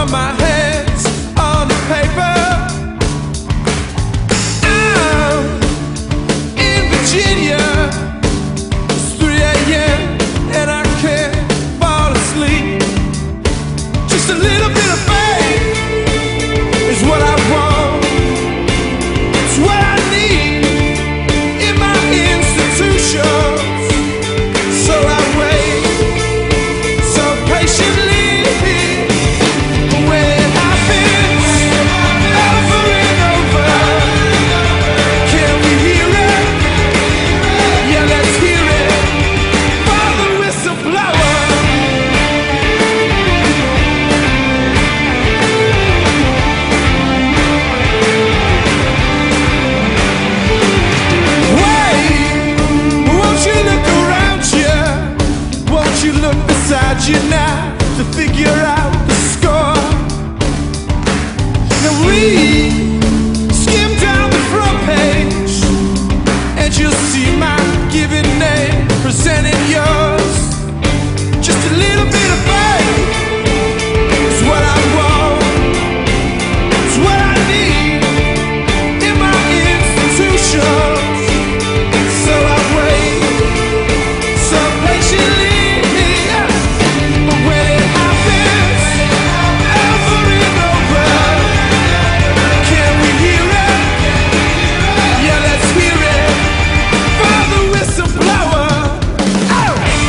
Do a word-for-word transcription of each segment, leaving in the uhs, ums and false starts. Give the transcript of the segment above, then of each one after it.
throw my hands on the paper. I'm in Virginia. It's three A M and I can't fall asleep. Just a little bit of faith is what I want. It's what I need in my institutions. So I wait so patiently. But when it happens over and over, can we hear it? Yeah, let's hear it for the whistleblower. Wait, won't you look around you? Won't you look beside you now to figure out the score? Now read, skim down the front page, and you'll see my given name presenting yours. Just a little bit of faith is what I want. It's what I need in my institutions. So I wait so patiently. But when it happens over and over, can we hear it? Yeah, let's hear it for the whistleblower. Oh!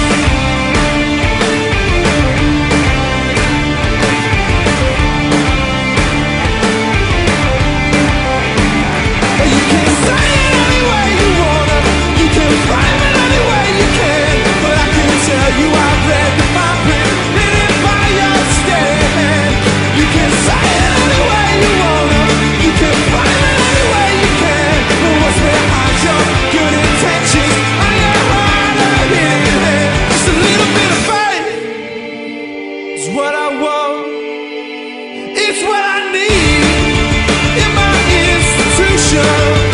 You can say it any way you wanna, you can frame it any way you can, but I can tell you I've read the fine print written by your stand. You can say it any way you wanna, you can frame it any way you can, but what's behind your good intentions and your hard-hitting hand? Just a little bit of faith is what I want. It's what I need in my institution.